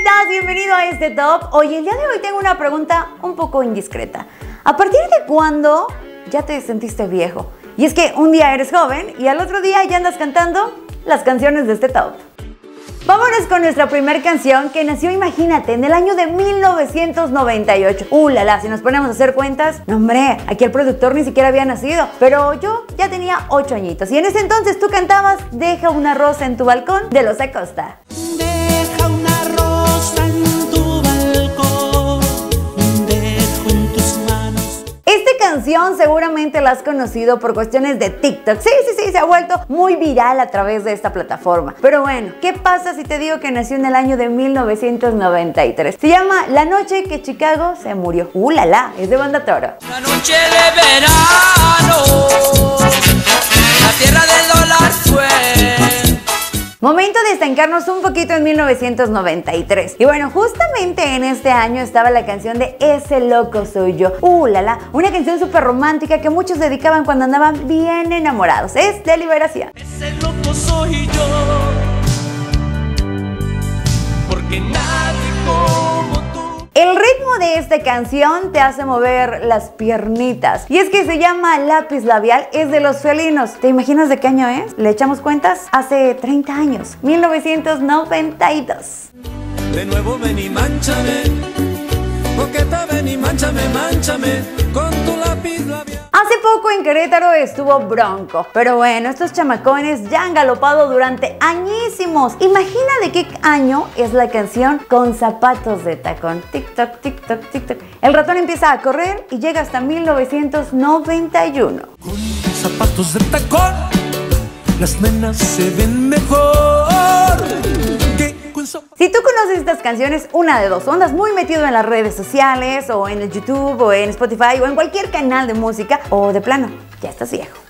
estás? Bienvenido a este top. Oye, el día de hoy tengo una pregunta un poco indiscreta. ¿A partir de cuándo ya te sentiste viejo? Y es que un día eres joven y al otro día ya andas cantando las canciones de este top. Vámonos con nuestra primera canción que nació, imagínate, en el año de 1998. La, si nos ponemos a hacer cuentas, no hombre, aquí el productor ni siquiera había nacido, pero yo ya tenía 8 añitos y en ese entonces tú cantabas Deja una rosa en tu balcón de Los Acosta. Deja una rosa en tu balcón, dejo en tus manos. Esta canción seguramente la has conocido por cuestiones de TikTok. Sí, se ha vuelto muy viral a través de esta plataforma. Pero bueno, ¿qué pasa si te digo que nació en el año de 1993? Se llama La noche que Chicago se murió. La, es de Banda Toro. La noche de verano, la tierra del dólar fue. Momento de estancarnos un poquito en 1993. Y bueno, justamente en este año estaba la canción de Ese loco soy yo. La, una canción súper romántica que muchos dedicaban cuando andaban bien enamorados. Es de Liberación. Ese loco soy yo, porque nadie como tú. El ritmo de esta canción te hace mover las piernitas. Y es que se llama Lápiz Labial, es de Los Felinos. ¿Te imaginas de qué año es? ¿Le echamos cuentas? Hace 30 años, 1992. De nuevo ven y mánchame, coqueta ven y mánchame con tu lápiz labial. Hace poco en Querétaro estuvo Bronco, pero bueno, estos chamacones ya han galopado durante añísimos. Imagina de qué año es la canción Con zapatos de tacón. Tic-toc, tic-toc, tic-toc. El ratón empieza a correr y llega hasta 1991. Con zapatos de tacón, las nenas se ven mejor. Si tú conoces estas canciones, una de dos, o andas muy metido en las redes sociales, o en el YouTube, o en Spotify, o en cualquier canal de música, o de plano, ya estás viejo.